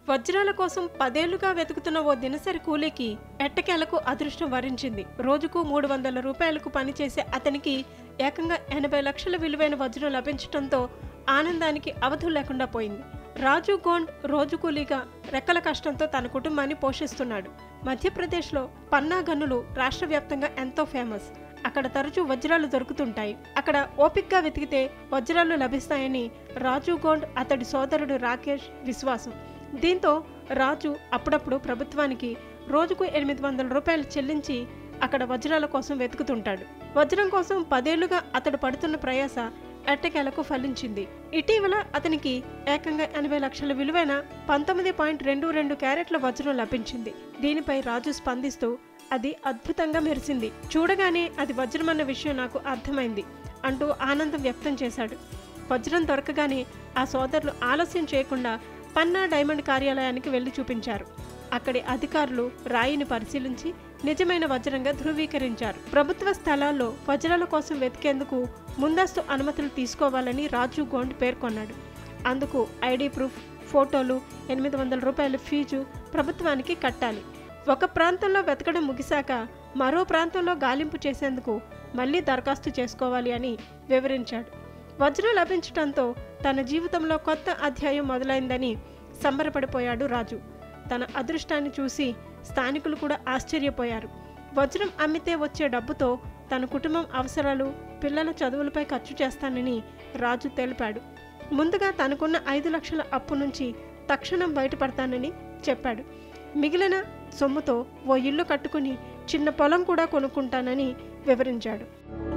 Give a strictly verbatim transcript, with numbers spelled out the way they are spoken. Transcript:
వజ్రాల కోసం పదేళ్లుగా వెతుకుతున్న ఓ దినసరి కూలీకి ఎట్టకేలకు అదృష్టం వరించింది. రోజుకు మూడు వందల రూపాయలకు పనిచేసే అతనికి ఏకంగా ఎనభై లక్షల విలువైన వజ్రం లభించడంతో ఆనందానికి అవధులు లేకుండా పోయింది. రాజు గోండ్ రోజు కూలీగా రెక్కల కష్టంతో తన కుటుంబాన్ని పోషిస్తున్నాడు. మధ్యప్రదేశ్లో పన్నా గనులు రాష్ట్ర వ్యాప్తంగా ఎంతో ఫేమస్. అక్కడ తరచూ వజ్రాలు దొరుకుతుంటాయి. అక్కడ ఓపిక్గా వెతికితే వజ్రాలు లభిస్తాయని రాజు గోండ్ అతడి సోదరుడు రాకేష్ విశ్వాసం. దీంతో రాజు అప్పుడప్పుడు ప్రభుత్వానికి రోజుకు ఎనిమిది వందల రూపాయలు చెల్లించి అక్కడ వజ్రాల కోసం వెతుకుతుంటాడు. వజ్రం కోసం పదేళ్లుగా అతడు పడుతున్న ప్రయాస ఎట్టకేలకు ఫలించింది. ఇటీవల అతనికి ఏకంగా ఎనభై లక్షల విలువైన పంతొమ్మిది పాయింట్ రెండు రెండు క్యారెట్ల వజ్రం లభించింది. దీనిపై రాజు స్పందిస్తూ, అది అద్భుతంగా మెరిసింది, చూడగానే అది వజ్రమన్న విషయం నాకు అర్థమైంది అంటూ ఆనందం వ్యక్తం చేశాడు. వజ్రం దొరకగానే ఆ సోదరులు ఆలస్యం చేయకుండా పన్నా డైమండ్ కార్యాలయానికి వెళ్లి చూపించారు. అక్కడి అధికారులు రాయిని పరిశీలించి నిజమైన వజ్రంగా ధృవీకరించారు. ప్రభుత్వ స్థలాల్లో వజ్రాల కోసం వెతికేందుకు ముందస్తు అనుమతులు తీసుకోవాలని రాజు గోండ్ పేర్కొన్నాడు. అందుకు ఐడి ప్రూఫ్, ఫోటోలు, ఎనిమిది వందల రూపాయల ఫీజు ప్రభుత్వానికి కట్టాలి. ఒక ప్రాంతంలో వెతకడం ముగిశాక మరో ప్రాంతంలో గాలింపు చేసేందుకు మళ్లీ దరఖాస్తు చేసుకోవాలి అని వివరించాడు. వజ్రం లభించడంతో తన జీవితంలో కొత్త అధ్యాయం మొదలైందని సంబరపడిపోయాడు రాజు. తన అదృష్టాన్ని చూసి స్థానికులు కూడా ఆశ్చర్యపోయారు. వజ్రం అమ్మితే వచ్చే డబ్బుతో తన కుటుంబం అవసరాలు, పిల్లల చదువులపై ఖర్చు చేస్తానని రాజు తెలిపాడు. ముందుగా తనకున్న ఐదు లక్షల అప్పు నుంచి తక్షణం బయటపడతానని చెప్పాడు. మిగిలిన సొమ్ముతో ఓ ఇల్లు కట్టుకుని చిన్న పొలం కూడా కొనుక్కుంటానని వివరించాడు.